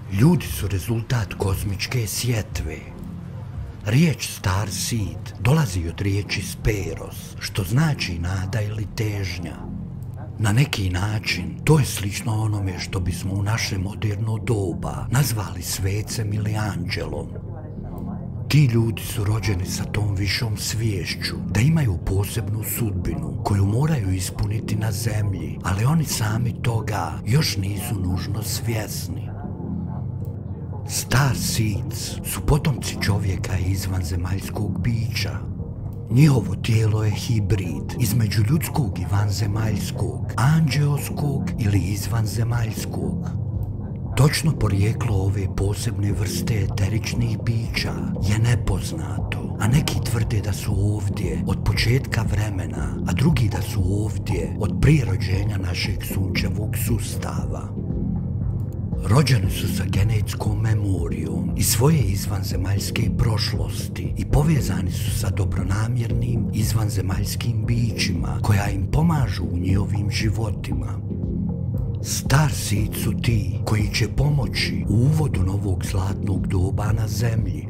Ljudi su rezultat kozmičke sjetve. Riječ Star Seed dolazi od riječi speros, što znači nada ili težnja. Na neki način to je slično onome što bismo u naše moderno doba nazvali svecem ili anđelom. Ti ljudi su rođeni sa tom višom sviješću da imaju posebnu sudbinu koju moraju ispuniti na zemlji, ali oni sami toga još nisu nužno svjesni. Star Seeds su potomci čovjeka i izvanzemaljskog bića. Njihovo tijelo je hibrid između ljudskog i vanzemaljskog, anđeoskog ili izvanzemaljskog. Točno porijeklo ove posebne vrste eteričnih bića je nepoznato, a neki tvrde da su ovdje od početka vremena, a drugi da su ovdje od prije rođenja našeg sunčevog sustava. Rođeni su sa genetskom memorijom i svoje izvanzemaljske prošlosti i povezani su sa dobronamjernim izvanzemaljskim bićima koja im pomažu u njihovim životima. Star Seed su ti koji će pomoći u uvodu novog zlatnog doba na zemlji.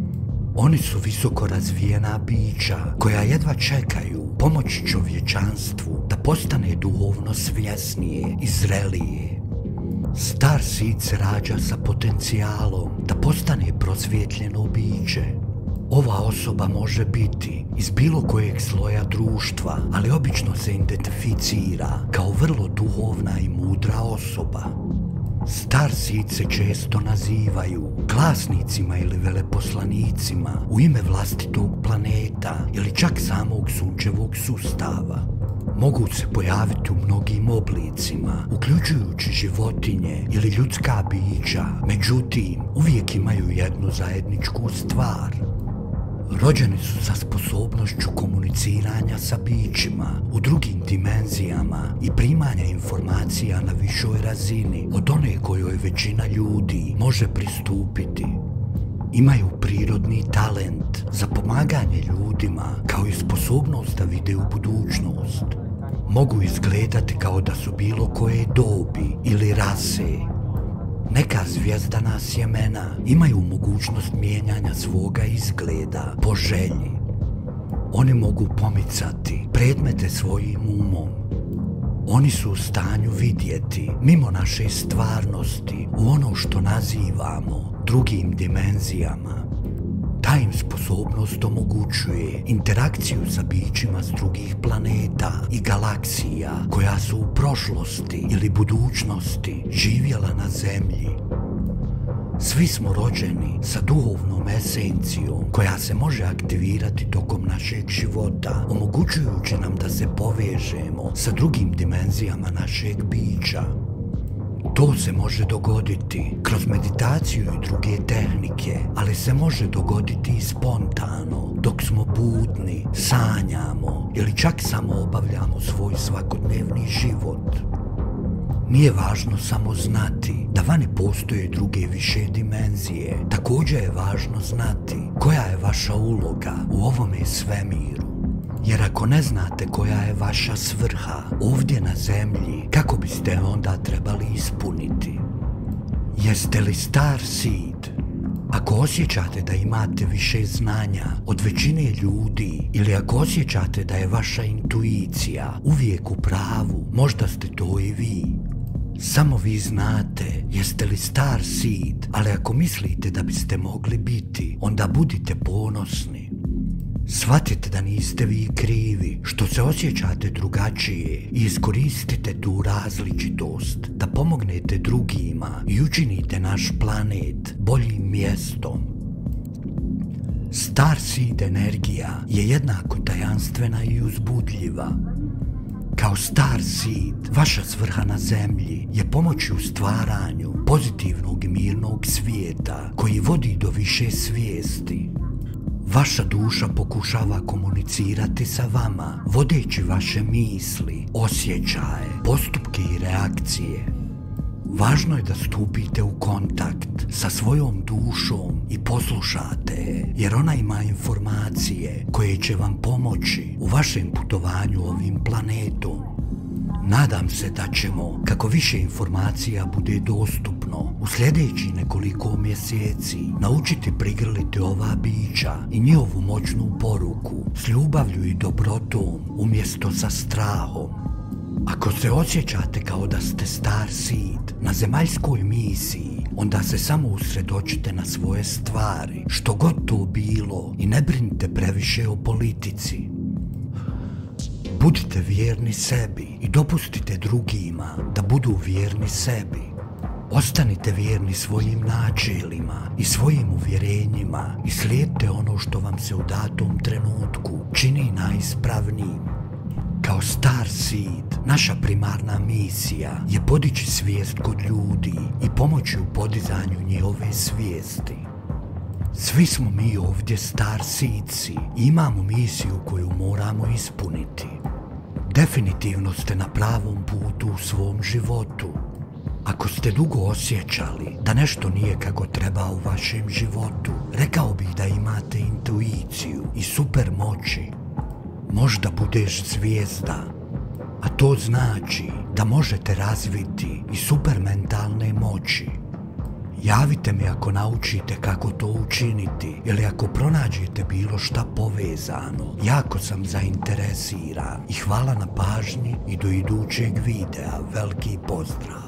Oni su visoko razvijena bića koja jedva čekaju pomoći čovječanstvu da postane duhovno svjesnije i zrelije. Star Seed se rađa sa potencijalom da postane prosvjetljeno biće. Ova osoba može biti iz bilo kojeg sloja društva, ali obično se identificira kao vrlo duhovna i mudra osoba. Star Seed se često nazivaju glasnicima ili veleposlanicima u ime vlastitog planeta ili čak samog sunčevog sustava. Mogu se pojaviti u mnogim oblicima, uključujući životinje ili ljudska bića, međutim, uvijek imaju jednu zajedničku stvar. Rođeni su sa sposobnošću komuniciranja sa bićima u drugim dimenzijama i primanja informacija na višoj razini od one kojoj većina ljudi može pristupiti. Imaju prirodni talent za pomaganje ljudima kao i sposobnost da vide u budućnost. Mogu izgledati kao da su bilo koje dobi ili rase. Neka zvijezdana sjemena imaju mogućnost mijenjanja svoga izgleda po želji. Oni mogu pomicati predmete svojim umom. Oni su u stanju vidjeti mimo naše stvarnosti u ono što nazivamo drugim dimenzijama. Ta im sposobnost omogućuje interakciju sa bićima s drugih planeta i galaksija koja su u prošlosti ili budućnosti živjela na Zemlji. Svi smo rođeni sa duhovnom esencijom koja se može aktivirati tokom našeg života, omogućujući nam da se povežemo sa drugim dimenzijama našeg bića. To se može dogoditi kroz meditaciju i druge tehnike, ali se može dogoditi i spontano, dok smo budni, sanjamo ili čak samo obavljamo svoj svakodnevni život. Nije važno samo znati da vani postoje druge više dimenzije, također je važno znati koja je vaša uloga u ovome svemiru. Jer ako ne znate koja je vaša svrha ovdje na zemlji, kako biste je onda trebali ispuniti? Jeste li Star Seed? Ako osjećate da imate više znanja od većine ljudi ili ako osjećate da je vaša intuicija uvijek u pravu, možda ste to i vi. Samo vi znate jeste li Star Seed, ali ako mislite da biste mogli biti, onda budite ponosni. Shvatite da niste vi krivi što se osjećate drugačije i iskoristite tu različitost da pomognete drugima i učinite naš planet boljim mjestom. Star Seed energija je jednako tajanstvena i uzbudljiva. Kao Star Seed, vaša svrha na zemlji je pomoći u stvaranju pozitivnog i mirnog svijeta koji vodi do više svijesti. Vaša duša pokušava komunicirati sa vama, vodeći vaše misli, osjećaje, postupke i reakcije. Važno je da stupite u kontakt sa svojom dušom i poslušate je, jer ona ima informacije koje će vam pomoći u vašem putovanju ovim planetom. Nadam se da ćemo, kako više informacija bude dostupno, u sljedećih nekoliko mjeseci naučiti prigrliti ova bića i njihovu moćnu poruku s ljubavlju i dobrotom umjesto sa strahom. Ako se osjećate kao da ste Starseed na zemaljskoj misiji, onda se samo usredočite na svoje stvari, što god to bilo, i ne brinite previše o politici. Budite vjerni sebi i dopustite drugima da budu vjerni sebi. Ostanite vjerni svojim načelima i svojim uvjerenjima i slijedite ono što vam se u datom trenutku čini najispravnijim. Kao Starseed, naša primarna misija je podići svijest kod ljudi i pomoći u podizanju njihove svijesti. Svi smo mi ovdje Starseedci i imamo misiju koju moramo ispuniti. Definitivno ste na pravom putu u svom životu. Ako ste dugo osjećali da nešto nije kako treba u vašem životu, rekao bih da imate intuiciju i super moći. Možda budeš zvijezda, a to znači da možete razviti i supermentalne moći. Javite mi ako naučite kako to učiniti ili ako pronađete bilo šta povezano. Jako sam zainteresiran i hvala na pažnji i do idućeg videa. Veliki pozdrav!